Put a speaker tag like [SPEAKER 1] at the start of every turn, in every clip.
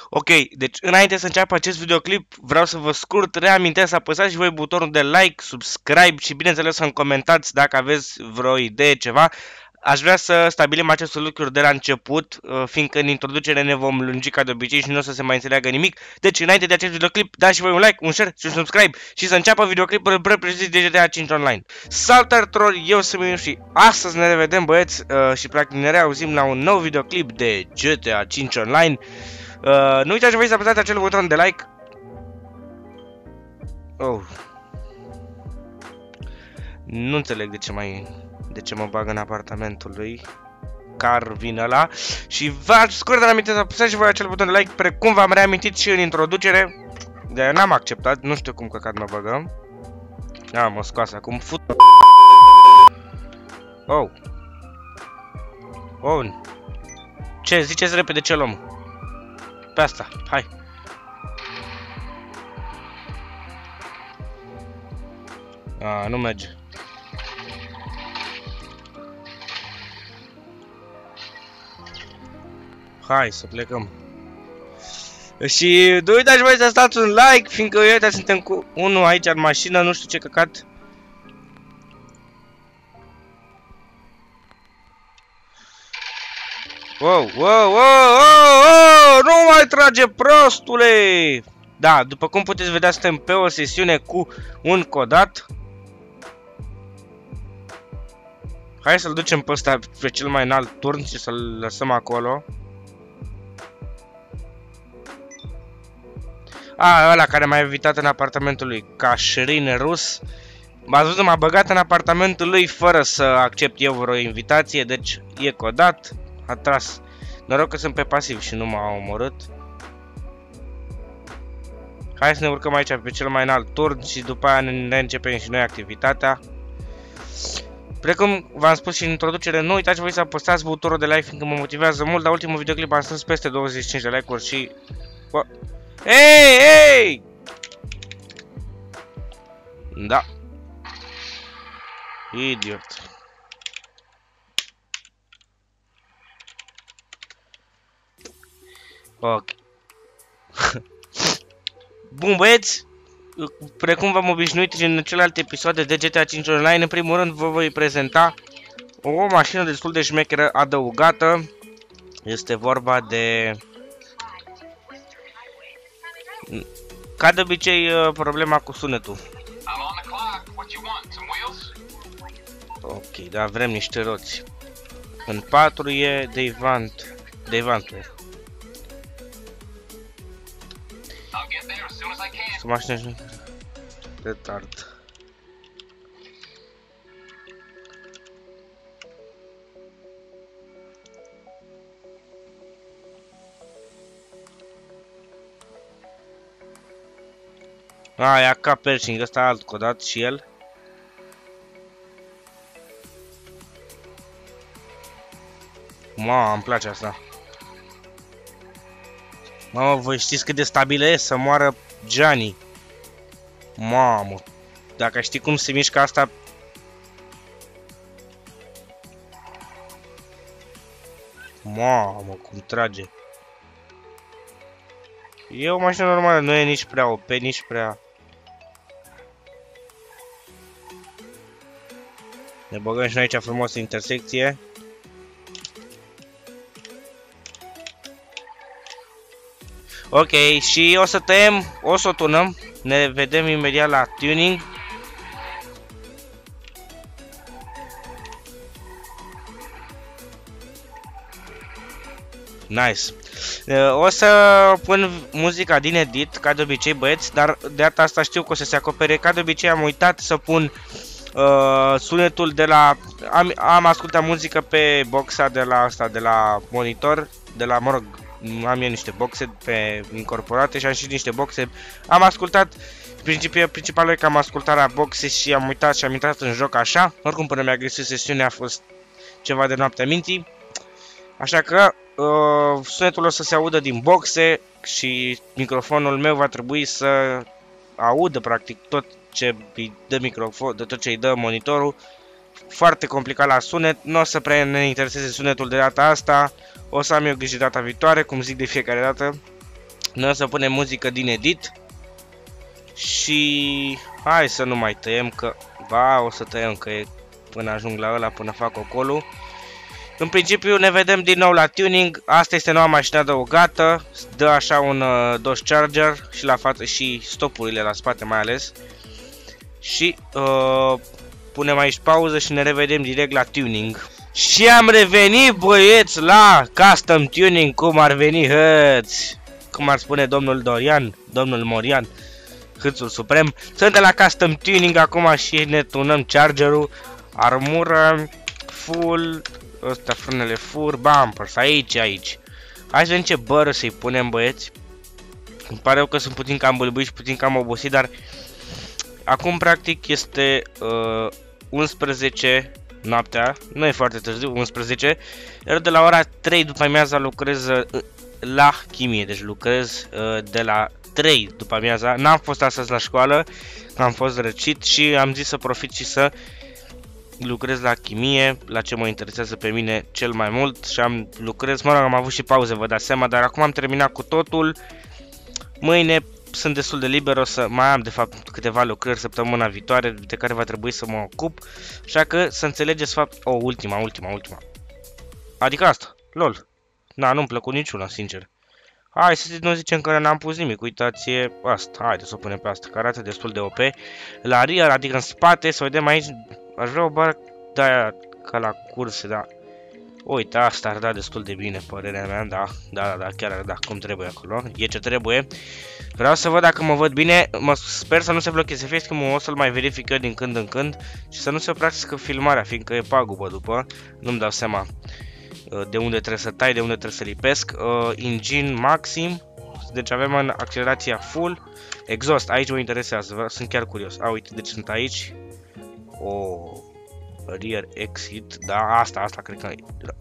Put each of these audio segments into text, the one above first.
[SPEAKER 1] Ok, deci înainte să înceapă acest videoclip, vreau să vă scurt reamintesc să apăsați și voi butonul de like, subscribe și bineînțeles să-mi comentați dacă aveți vreo idee, ceva. Aș vrea să stabilim aceste lucruri de la început, fiindcă în introducere ne vom lungi ca de obicei și nu o să se mai înțeleagă nimic. Deci înainte de acest videoclip, dați și voi un like, un share și un subscribe și să înceapă videoclipul propriu-zis de GTA 5 Online. Salutare tuturor, eu sunt Minu și astăzi ne revedem băieți și practic ne reauzim la un nou videoclip de GTA 5 Online. Nu uitați voi să apăsați acel buton de like. Oh. Nu înțeleg de ce mă bag în apartamentul lui. Car vine ăla. Și v-aș scurt de aminte să apăsați și voi acel buton de like, precum v-am reamintit și în introducere. De n-am acceptat, nu știu cum căcat mă băgăm. Mă scoasă acum fut. Oh. Oh. Ce ziceți repede, ce luăm? Pe asta, hai. Nu merge. Hai să plecăm. Și nu uitați voi să stați un like, fiindcă uite, suntem cu unul aici în mașină, nu știu ce căcat. Wow, wow, wow, wow, wow, nu mai trage prostule! Da, după cum puteți vedea, suntem pe o sesiune cu un codat. Hai să-l ducem pe ăsta pe cel mai înalt turn și să-l lăsăm acolo. Ăla care m-a invitat în apartamentul lui, Cașrin Rus. M-ați văzut, m-a băgat în apartamentul lui fără să accept eu vreo invitație, deci e codat. A tras. Noroc că sunt pe pasiv și nu m-a omorât. Hai să ne urcăm aici pe cel mai înalt turn și după aia ne începem și noi activitatea. Precum v-am spus și în introducere, nu uitați voi să apăsați butonul de like, fiindcă mă motivează mult. La ultimul videoclip am strâns peste 25 de like-uri și... Hei, hei! Da. Idiot. Ok. Bun băieți, precum v-am obișnuit și în celelalte episoade de GTA 5 Online, în primul rând vă voi prezenta o mașină destul de șmecheră adăugată. Este vorba de... Ca de obicei, problema cu sunetul. Ok, da, vrem niște roți. În 4 e Devantul. Să mașină retard. E ca Pershing, ăsta alt codat și el. Îmi place asta. Mamă, voi știți cât de stabilă e să moară Gianni. Mamă, dacă știi cum se mișcă asta. Mamă, cum trage. E o mașină normală, nu e nici prea OP, nici prea... Ne băgăm și noi aici frumos în intersecție. Ok, și o să tăiem, o să o tunăm. Ne vedem imediat la tuning. Nice. O să pun muzica din edit, ca de obicei băieți, dar de data asta știu că o să se acopere. Ca de obicei am uitat să pun sunetul de la... Am ascultat muzică pe boxa de la monitor, mă rog, am eu niște boxe pe incorporate și am și niște boxe. Am ascultat, principalul e că am ascultat la boxe și am uitat și am intrat în joc așa. Oricum până mi-a găsit sesiunea a fost ceva de noaptea minții. Așa că sunetul o să se audă din boxe și microfonul meu va trebui să audă practic tot ce îi dă microfon, de tot ce îi dă monitorul. Foarte complicat la sunet, nu o să prea ne intereseze sunetul de data asta. O să am eu grijă data viitoare, cum zic de fiecare dată. Noi o să punem muzică din edit. Și hai să nu mai tăiem că... Ba, o să tăiem că e până ajung la ăla, până fac ocolul. În principiu ne vedem din nou la tuning. Asta este noua mașină adăugată. Dă așa un DOS charger și la față și stopurile la spate mai ales. Și punem aici pauză și ne revedem direct la tuning. Și am revenit, băieți, la custom tuning, cum ar veni hăți. Cum ar spune domnul Dorian, domnul Morian, Hâțul Suprem. Suntem la custom tuning acum și ne tunăm chargerul, armură, full, ăsta frânele fur, bumpers, aici. Hai să vedem ce bără să-i punem, băieți. Îmi pare rău că sunt puțin cam bâlbâit și puțin cam obosit, dar acum practic este 11 noaptea, nu e foarte târziu, 11, iar de la ora 3 după amiaza lucrez la chimie, deci lucrez de la 3 după amiaza. N-am fost astăzi la școală, că am fost răcit și am zis să profit și să lucrez la chimie, la ce mă interesează pe mine cel mai mult și lucrez, mă rog, am avut și pauze, vă dați seama, dar acum am terminat cu totul. Mâine sunt destul de liber, o să mai am de fapt câteva lucrări săptămâna viitoare de care va trebui să mă ocup, așa că să înțelegeți fapt... ultima. Adică asta, lol. Na, nu-mi plăcut niciuna, sincer. Hai să nu zicem că n-am pus nimic, uitați asta, haideți să o punem pe asta, care arată destul de OP. La rear, adică în spate, să vedem aici, aș vrea o bară de-aia ca la curse, da. Uite, asta ar da destul de bine, părerea mea, da, chiar ar da, cum trebuie acolo, e ce trebuie. Vreau să văd dacă mă văd bine, sper să nu se blocheze, fie că o să-l mai verific eu din când în când și să nu se oprească filmarea, fiindcă e pagubă după, nu-mi dau seama de unde trebuie să tai, de unde trebuie să lipesc. Engine maxim, deci avem în accelerația full, exhaust, aici mă interesează, sunt chiar curios. Uite, deci sunt aici. Rear exit, da, asta cred că...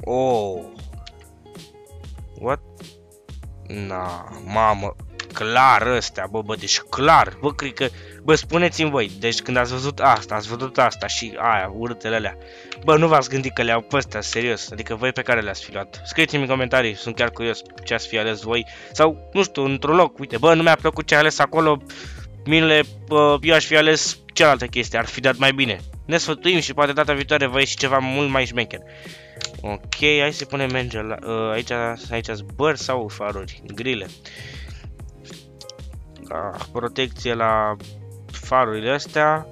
[SPEAKER 1] What? Na, mamă, clar ăstea, bă, deci clar, bă, cred că... Bă, spuneți-mi voi, deci când ați văzut asta și aia, urâtele alea, bă, nu v-ați gândit că le-au pe astea, serios, adică voi pe care le-ați fi luat? Scrieți-mi în comentarii, sunt chiar curios ce ați fi ales voi, sau, nu știu, într-un loc, uite, bă, nu mi-a plăcut ce a ales acolo, minele, eu aș fi ales cealaltă chestie, ar fi dat mai bine. Ne sfătuim și poate data viitoare va ieși ceva mult mai șmecher. Ok, hai să punem angel, aici zbări sau faruri, grile. Protecție la farurile astea.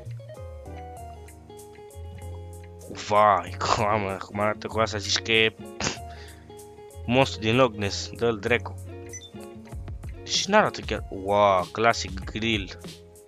[SPEAKER 1] Vai, cum arată cu asta, zici că e monstru din Loch Ness, dă-l dracu. Și n-arată chiar, wow, classic grill.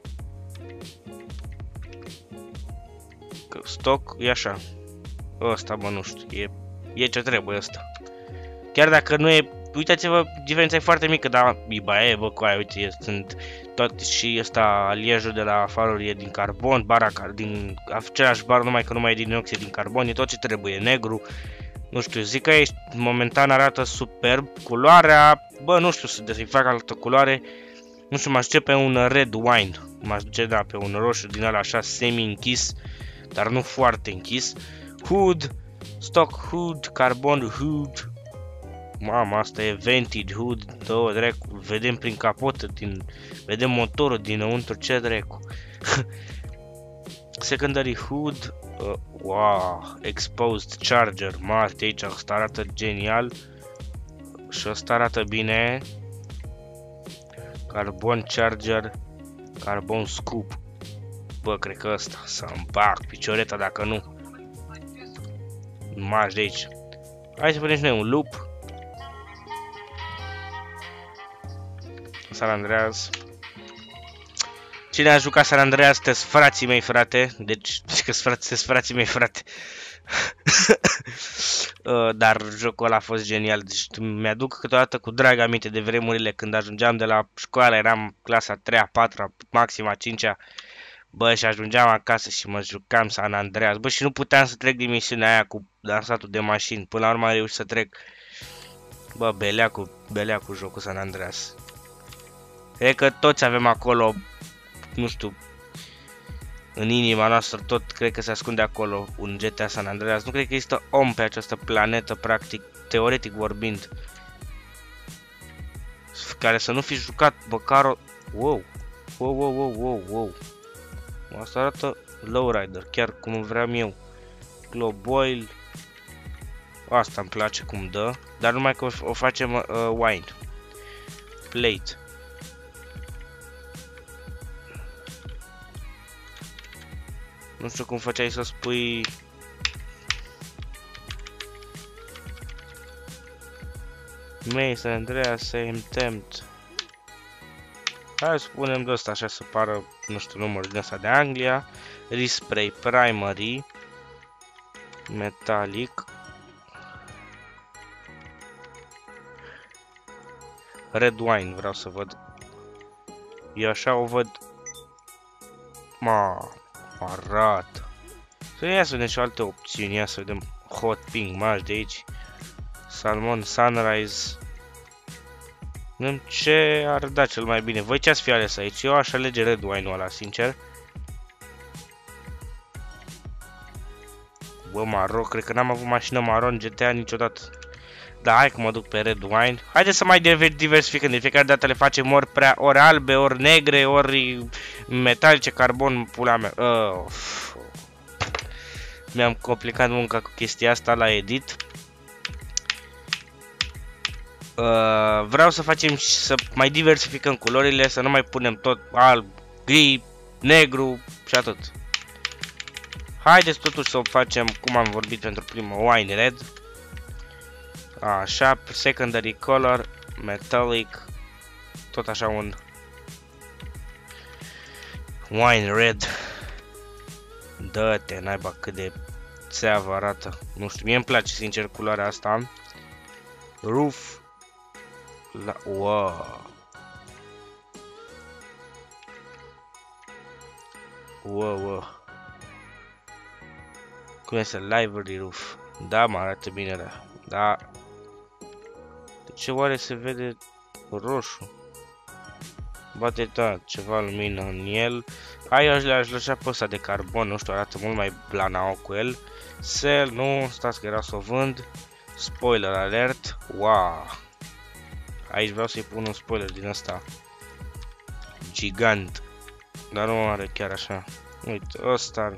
[SPEAKER 1] Stock e așa. Ăsta, bă, nu știu, e ce trebuie ăsta. Chiar dacă nu e, uitați-vă, diferența e foarte mică, dar e, bă, cu aia, uite, sunt tot și ăsta, aliejul de la faruri e din carbon, bara din același bar, numai că nu mai e din inox, e din carbon, e tot ce trebuie, negru. Nu știu, zic că aici momentan arată superb, culoarea, bă, nu știu să-i fac altă culoare, nu știu, m-aș duce pe un red wine, m-aș duce, da, pe un roșu din ăla așa semi-închis, dar nu foarte închis. Hood, stock hood, carbon hood. Mama, asta e vintage hood, două dracu, vedem prin capotă, vedem motorul dinăuntru, ce dracu. Secondary hood, wow, exposed charger, marte aici, asta arată genial. Și asta arată bine. Carbon charger, carbon scoop. Bă, cred că ăsta, să-mi bag picioreta dacă nu. Marș de aici. Hai să punem și noi un loop. San Andreas. Cine a jucat San Andreas, sunteți frații mei, frate. Deci că sunteți frații mei, frate. Dar jocul ăla a fost genial. Deci mi-aduc câteodată cu drag aminte de vremurile când ajungeam de la școală, eram clasa 3-a, 4-a, maxim a 5-a. Bă, și ajungeam acasă și mă jucam San Andreas. Bă, și nu puteam să trec din misiunea aia cu dansatul de mașini. Până la urmă am reușit să trec. Bă, belea cu jocul San Andreas. Cred că toți avem acolo, nu știu, în inima noastră tot cred că se ascunde acolo un GTA San Andreas. Nu cred că există om pe această planetă, practic, teoretic vorbind, care să nu fi jucat măcar o... Wow. Wow. Asta arată lowrider, chiar cum vreau eu. Globoil. Asta îmi place cum dă, dar numai că o facem wine. Plate. Nu știu cum făceai să spui... Mason, Andreas, same tempt. Hai să spunem de ăsta așa să pară, nu știu, numărul din ăsta de Anglia. Respray primary. Metallic. Red wine vreau să văd. Eu așa o văd. Arată. Să ia să vedem și alte opțiuni. Ia să vedem hot pink match de aici. Salmon sunrise. Vedem ce ar da cel mai bine. Voi ce ați fi ales aici? Eu aș alege red wine-ul ăla, sincer. Bă, maro, cred că n-am avut mașină maron GTA niciodată. Da, hai că mă duc pe red wine. Haideți să mai diversificăm. De fiecare dată le facem ori albe, ori negre, ori metalice, carbon, pula mea. Mi-am complicat munca cu chestia asta la edit. Vreau să facem și să mai diversificăm culorile, să nu mai punem tot alb, gri, negru și atât. Haideți totuși să o facem cum am vorbit pentru prima, wine red. Așa, secondary color, metallic, tot așa un wine red. Dă-te, naiba, cât de țeavă arată. Nu știu, mie îmi place sincer culoarea asta. Roof. Wow. Cum este library roof? Da, mă arată bine, da. De ce oare se vede roșu? Bate, da, ceva lumină în el. Hai, eu aș lăsa pe ăsta de carbon, nu știu, arată mult mai blanao cu el. Sell, nu, stați că era să o vând. Spoiler alert. Wow. Aici vreau să-i pun un spoiler din ăsta gigant. Dar nu are chiar așa. Uite, ăsta.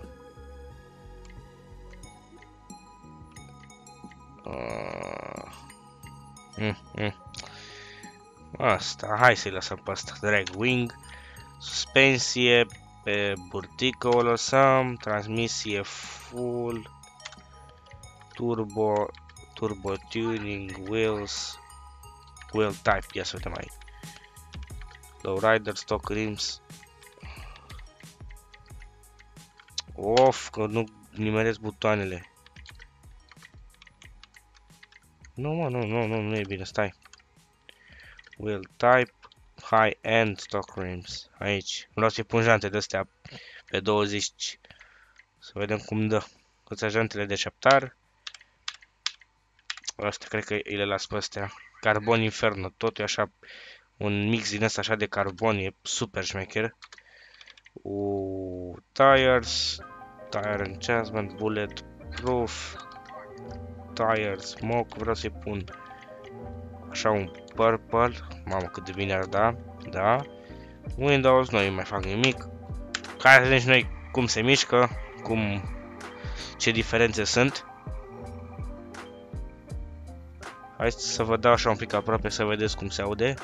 [SPEAKER 1] Asta, hai să-i lăsăm pe asta. Drag wing. Suspensie. Pe burtică o lăsăm. Transmisie full. Turbo tuning. Wheels. Wheel type, ia să vedem aici. Lowrider, stock rims. Of, că nu nimeresc butoanele. Nu, mă, nu e bine, stai. Wheel type, high-end stock rims. Aici. Vreau să-i pun jante de-astea pe 20. Să vedem cum dă. Câți jantele de șaptar. Astea cred că îi le las pe astea. Carbon Inferno, totul e așa, un mix din ăsta așa de carbon, e super șmecher. Tires, tire enchantment, bullet proof, tire smoke, vreau să-i pun așa un purple, mamă cât de bine ar da, da. Windows, nu mai fac nimic. Hai să vedem și noi cum se mișcă, ce diferențe sunt. Hai să vă dau așa un pic aproape să vedeți cum se aude.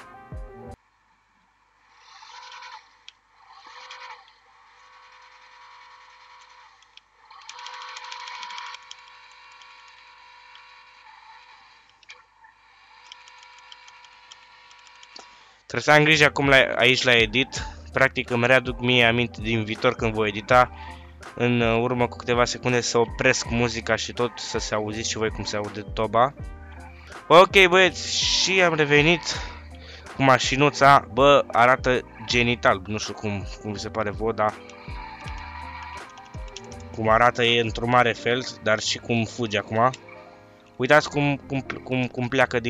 [SPEAKER 1] Trebuie să am grijă acum aici la edit. Practic îmi readuc mie aminte din viitor când voi edita. În urmă cu câteva secunde să opresc muzica și tot să se auziți și voi cum se aude toba. Ok, băieți, și am revenit cu mașinuța. Bă, arată genital. Nu știu cum vi se pare vouă, dar cum arată e într-un mare fel, dar și cum fuge acum. Uitați cum pleacă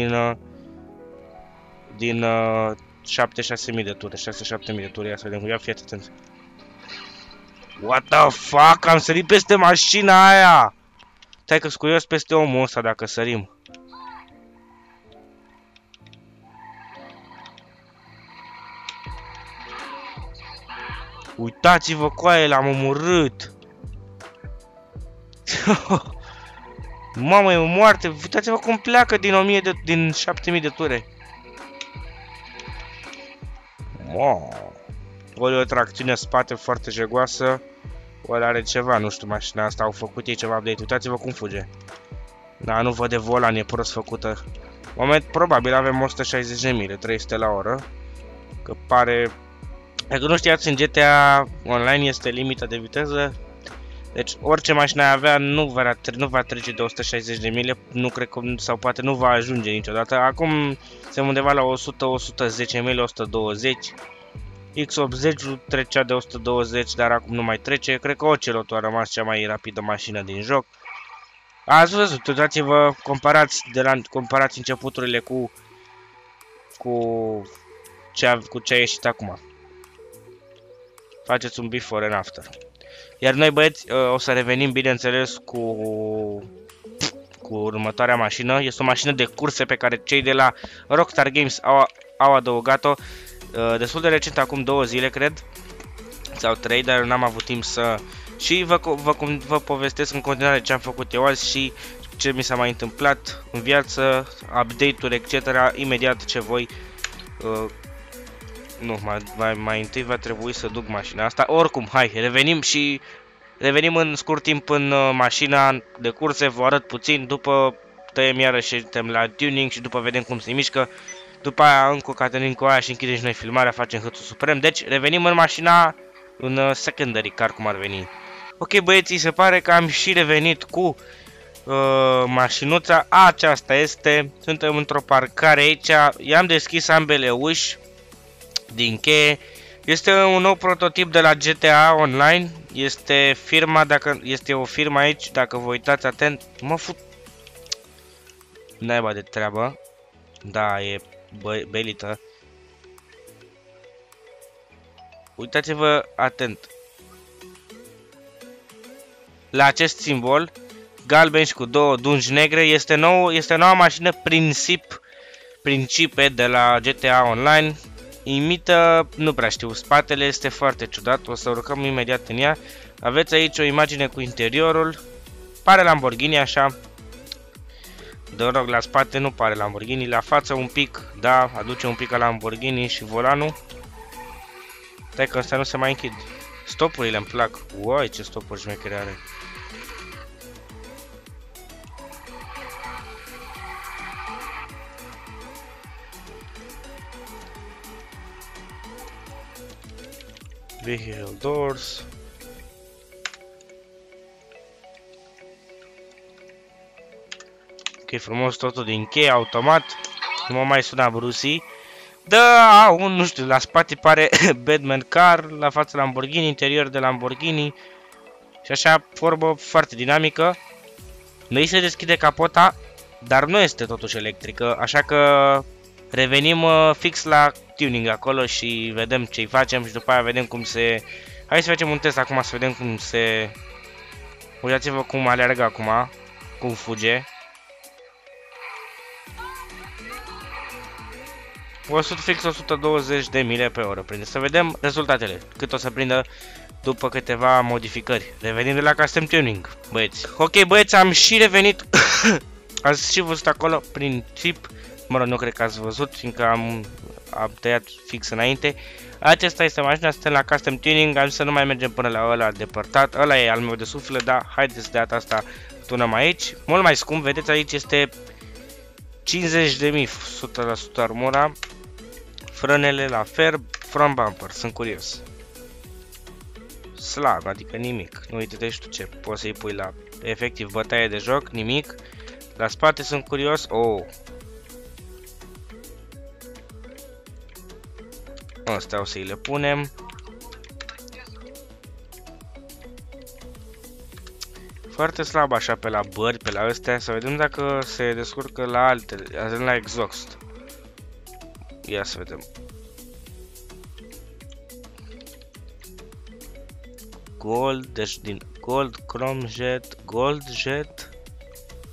[SPEAKER 1] din 76.000 de ture, 6-7.000 de ture. Ia să vedem, ia fiți atenți. What the fuck, am sărit peste mașina aia. Stai că scuios peste omul ăsta dacă sărim. Uitați-vă cu aia, l-am omorât. Mamă, e moarte. Uitați-vă cum pleacă din 7000 de ture. Wow. Ori o tracțiune spate foarte jegoasă, ori are ceva, nu știu, mașina asta au făcut ei ceva update. Uitați-vă cum fuge. Da, nu văd de volan, e prost făcută. Moment, probabil avem 160 de mile, 300 la oră. Că pare... Dacă nu știați, în GTA Online este limita de viteză. Deci orice mașină ai avea nu va trece de 160 de mile, nu cred că, sau poate nu va ajunge niciodată. Acum suntem undeva la 100-110 mile, 120. X80 trecea de 120, dar acum nu mai trece. Cred că Ocelot a rămas cea mai rapidă mașină din joc. Ați văzut, uitați-vă, comparați începuturile cu ce a ieșit acum. Faceți un before and after. Iar noi, băieți, o să revenim, bineînțeles, cu următoarea mașină. Este o mașină de curse pe care cei de la Rockstar Games au adăugat-o destul de recent, acum 2 zile, cred, sau 3, dar n-am avut timp să... Și vă povestesc în continuare ce am făcut eu azi și ce mi s-a mai întâmplat în viață, update-uri, etc. Imediat ce voi... Nu, mai întâi va trebui să duc mașina asta. Oricum, hai, revenim în scurt timp în mașina de curse, vă arăt puțin, după tăiem iarăși la tuning și după vedem cum se mișcă. După aia încă o caterin cu aia și închidem și noi filmarea, facem hățul suprem. Deci revenim în mașina, în secondary car, cum ar veni. Ok, băieții, se pare că am și revenit cu mașinuța. Aceasta este, suntem într-o parcare aici, i-am deschis ambele uși din cheie. Este un nou prototip de la GTA Online. Este o firmă aici, dacă vă uitați atent. Mă fut naiba de treabă. Da, e belită. Uitați-vă atent la acest simbol galben și cu 2 dungi negre. Este noua mașină Principe de la GTA Online. Imită, nu prea știu, spatele este foarte ciudat, o să urcăm imediat în ea. Aveți aici o imagine cu interiorul. Pare Lamborghini așa. De rog, la spate nu pare Lamborghini, la față un pic, da, aduce un pic ca Lamborghini și volanul. Stai că ăsta nu se mai închid. Stopurile îmi plac. Uai, ce stopuri șmechere are. Vehicle doors. Ok, frumos totul din cheie, automat. Nu mă mai suna Brucey. Da, nu știu, la spate pare Batman Car, la față Lamborghini, interior de Lamborghini. Și așa, formă foarte dinamică. Noi se deschide capota, dar nu este totuși electrică, așa că revenim fix la tuning acolo și vedem ce-i facem și după aia vedem cum se... Hai să facem un test acum să vedem cum se... Uitați-vă cum aleargă acum, cum fuge. 120 de mile pe oră prinde. Să vedem rezultatele, cât o să prindă după câteva modificări. Revenim de la custom tuning, băieți. Ok, băieți, am și revenit. Ați și văzut acolo prin chip. Mă rog, nu cred că ați văzut, fiindcă am tăiat fix înainte. Acesta este mașina, suntem la custom tuning. Am să nu mai mergem până la ăla depărtat. Ăla e al meu de suflet, da, haideți de data asta tunăm aici. Mult mai scump, vedeți aici este 50.000, 100% armura. Frânele la fer, front bumper, sunt curios. Slab, adică nimic. Nu uite-te și tu ce poți să-i pui la efectiv bătaie de joc, nimic. La spate sunt curios. Oh. Astea o să-i le punem. Foarte slab așa pe la bări, pe la astea. Să vedem dacă se descurcă la altele, la exhaust. Ia să vedem. Gold, deci din gold, chrome jet, gold jet,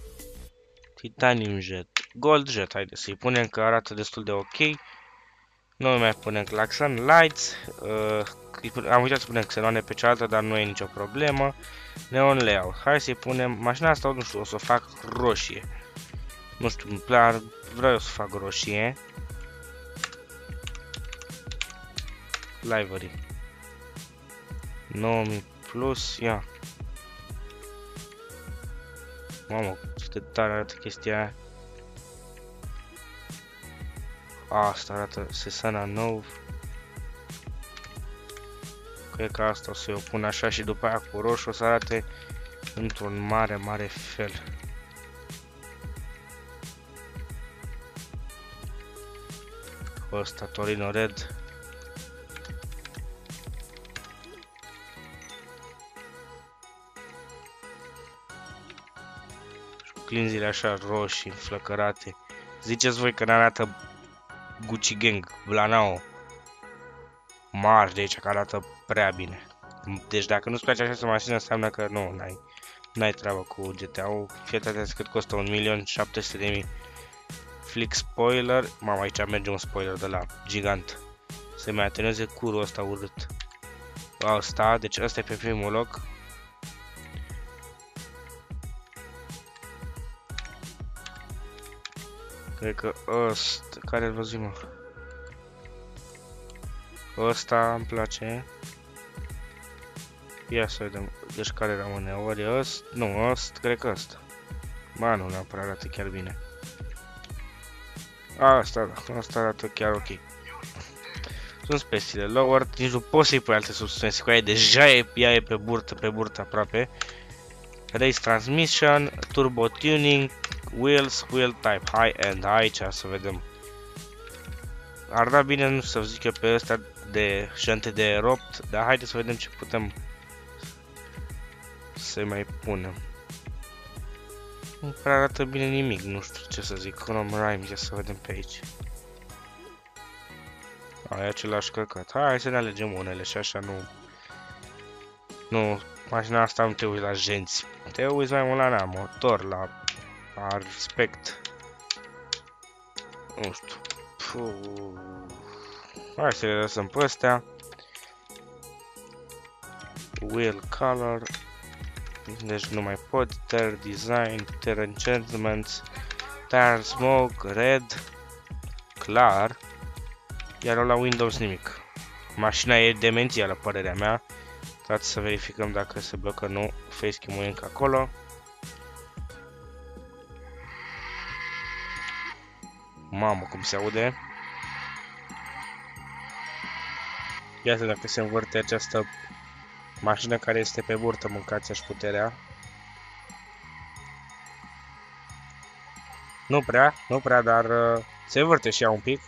[SPEAKER 1] titanium jet, gold jet, haide să-i punem că arată destul de ok. Nu mai punem claxon lights. Am uitat să punem xenoane pe cealaltă, dar nu e nicio problemă. Neon layout. Hai să-i punem... Mașina asta, nu știu, o să o fac roșie. Nu știu, îmi plac, vreau să fac roșie. Livery. 9000 plus, ia. Mamă, cât de tare arată chestia aia. Asta arată Sesana nou. Cred că asta o să o pun așa și după aia cu roșu o să arate într-un mare, mare fel. Ăsta Torino Red. Clinzile așa roșii, înflăcărate. Ziceți voi că n-arată Gucci Gang, Blanao. Mari de aici, că arată prea bine. Deci dacă nu-ți place această mașină, înseamnă că nu, n-ai treabă cu GTA-ul. Fii atent cât costă 1.700.000. Flick spoiler. Mama, aici merge un spoiler de la gigant. Să mai atenueze curul ăsta urât. Asta, deci ăsta e pe primul loc. Cred că ăsta, care-l văzut, mă? Ăsta îmi place. Ia să vedem, deci care rămâne, ori ăsta, nu, ăsta, cred că ăsta. Ba, nu neapărat arată chiar bine. Asta, da, asta arată chiar ok. Sunt speciile lower, nici nu poți să-i pui alte substanțe cu ea, deja ea e pe burtă aproape. Race transmission, turbo tuning, wheels, wheel type high-end, aici să vedem. Ar da bine, nu să zic eu pe ăsta de șante de ropt, dar haideți să vedem ce putem să mai punem. Nu prea arată bine nimic, nu știu ce să zic, Chrome Rhyme, ia să vedem pe aici. E același căcat. Hai să ne alegem unele și așa nu, mașina asta nu te uiți la genți. Te uiți mai mult la motor, la aspect. Nu știu. Hai să le lăsăm pe astea. Wheel color. Deci nu mai pot. Tire design, tire enchantments, tire smoke, red, clar. Iar la Windows nimic. Mașina e demențială, părerea mea. Trebuie să verificăm dacă se blocă, nu. Facecam-ul e încă acolo. Mamă, cum se aude. Iată dacă se învârte această mașină care este pe burtă, mâncați-aș puterea. Nu prea, dar se învârte și ea un pic.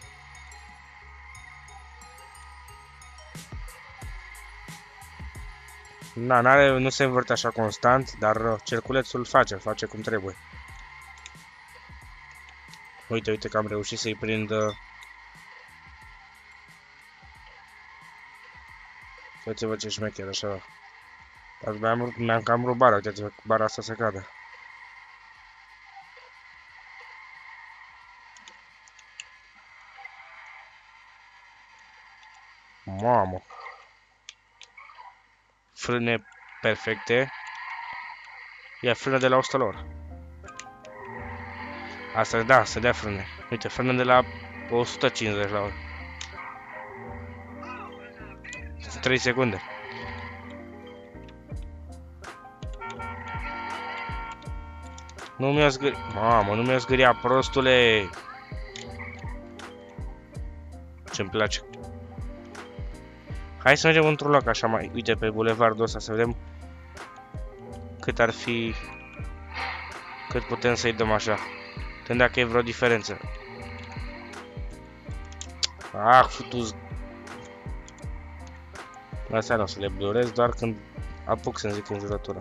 [SPEAKER 1] Na, nu se învârte așa constant, dar cerculețul face cum trebuie. Uite că am reușit să-i prind. Uite-vă ce șmecher, așa. Mi-am cam rupt bara, uite-vă, bara asta se cadă. Mamă. Frâne perfecte. Ia frână de la 100 lor. Asta, da, să dea frâne. Uite, frână de la 150 la oră. 3 secunde. Nu mi-a zgâriat. Mamă, nu mi-a zgâriat, prostule. Ce-mi place. Hai să mergem într-un loc așa mai... Uite, pe bulevardul ăsta să vedem cât ar fi... Cât putem să-i dăm așa. Când dacă e vreo diferență. Futu-ți... Astea nu o să le blurez, doar când apuc să-mi zic în jurătura.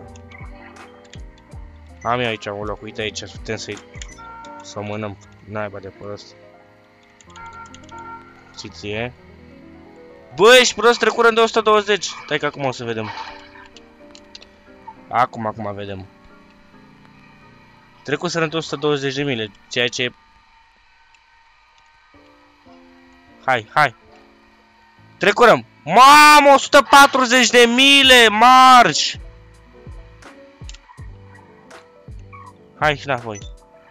[SPEAKER 1] Am eu aici un loc, uite aici, putem să mânăm naiba de pe ăsta. Și ție. Bă, ești prost, trecurăm de 120. Stai că acum o să vedem. Acum vedem. Trecuserăm de 120 de mile, ceea ce... Hai, hai. Trecurăm. Mamă, 140 de mile, marș! Hai și înapoi.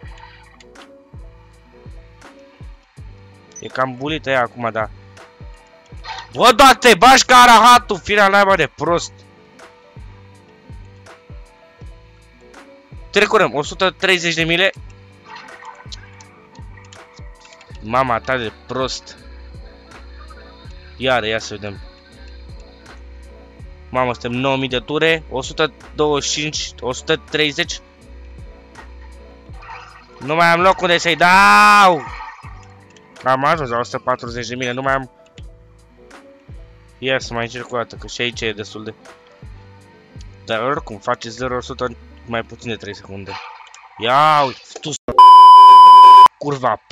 [SPEAKER 1] E cam bulită ea acum, da. Bă, doate, bași ca arahatul, firea naiba de prost. Trecurăm, 130 de mile. Mama ta de prost. Iară, ia să vedem. Mamă, suntem 9000 de ture, 125, 130. Nu mai am loc unde să-i dau. Am ajuns la 140 de mile, nu mai am. Ia să mai încerc o dată, că și aici e destul de. Dar oricum face 0-100 mai puțin de 3 secunde. Ia uite, tu curva pu.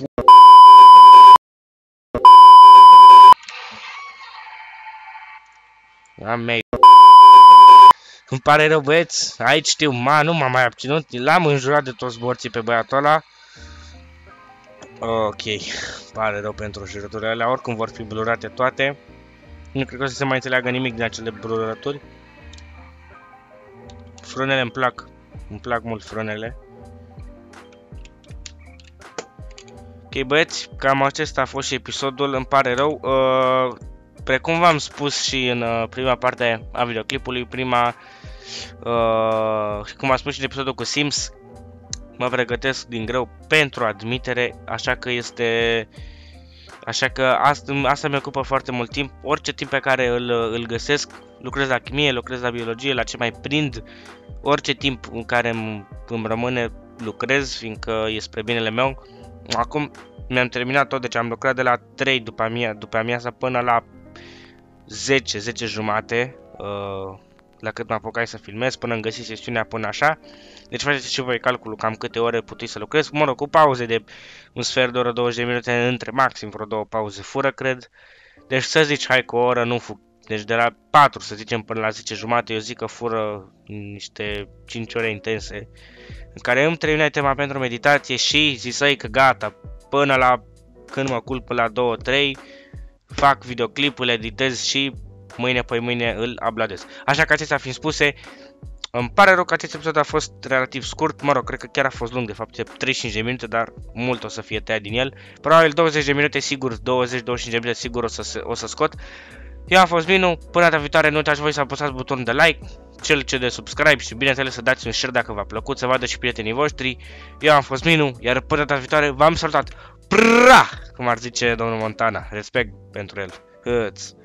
[SPEAKER 1] Am mei. Îmi pare rău, băieți, aici știu, nu m-am mai abținut, l-am înjurat de toți morții pe băiatul ăla. Ok, pare rău pentru jurăturile alea, oricum vor fi blurate toate. Nu cred că o să se mai înțeleagă nimic din acele blurături. Frânele îmi plac mult frânele. Ok, băieți, cam acesta a fost și episodul, îmi pare rău. Precum v-am spus și în prima parte a videoclipului, cum am spus și în episodul cu Sims, mă pregătesc din greu pentru admitere, așa că asta mi ocupă foarte mult timp. Orice timp pe care îl găsesc, lucrez la chimie, lucrez la biologie, la ce mai prind, orice timp în care îmi rămâne lucrez, fiindcă e spre binele meu. Acum mi-am terminat tot, deci am lucrat de la 3 după amiaza până la 10 jumate, la cât m-am apucat să filmez, până îmi găsi sesiunea până așa. Deci faceți și voi calculul cam câte ore putui să lucrez, mă rog, cu pauze de un sfert de oră, 20 de minute, între maxim vreo 2 pauze fură, cred. Deci să zici, hai cu o oră, nu fug. Deci de la 4, să zicem, până la 10 jumate, eu zic că fură niște 5 ore intense, în care îmi terminai tema pentru meditație și zisai că gata, până la când mă culp la 2-3, fac videoclipul, editez și mâine pe mâine îl uploadez. Așa că acestea fiind spuse, îmi pare rău că acest episod a fost relativ scurt, mă rog, cred că chiar a fost lung, de fapt, 35 de minute, dar mult o să fie tăiat din el. Probabil 20 de minute, sigur, 20-25 de minute, sigur o să scot. Eu am fost Minu, până data viitoare nu uitați voi să apăsați butonul de like, cel ce de subscribe și bineînțeles să dați un share dacă v-a plăcut, să vadă și prietenii voștri. Eu am fost Minu, iar până data viitoare v-am salutat. Prrrah! Cum ar zice domnul Montana, respect pentru el. Hăți!